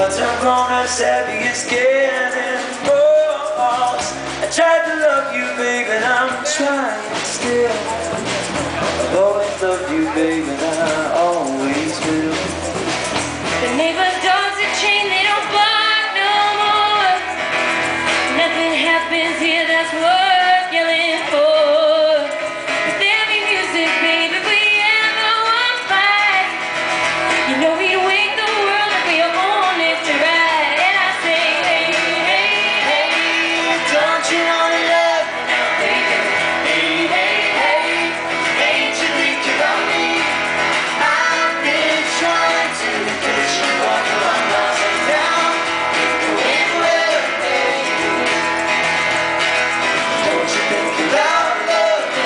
But I'm gonna savvy and scared and false. I tried to love you, babe, and I'm trying still. I've always loved you, babe, and I always will. The neighbor dogs are chained, they don't bark no more. Nothing happens here that's worth yelling for. But there'll be music, baby, if we ever want fight. You know we'd wake the world if we only tried. And I say, hey, hey, hey, Don't you wanna love me now, baby? Hey, hey, hey, ain't you thinking about me? I've been trying to get you off my mind now. Going well, baby. Don't you think about love me?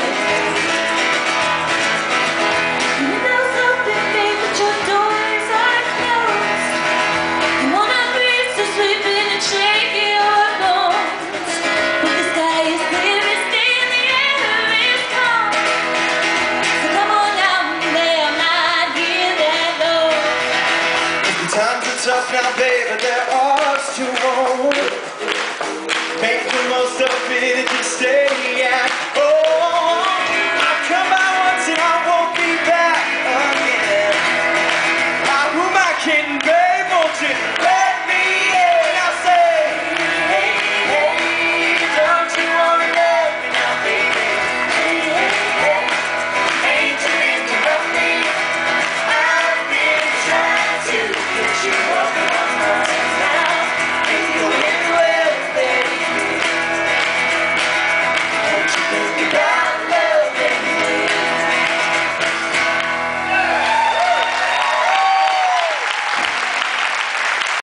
you know something, babe, but your doors are closed. You wanna breathe, so sleep in and shake your bones. But the sky is clear, it's still, the air is calm. So come on out and lay on my gear that low. The times are tough now, baby, there are us to own. Make the most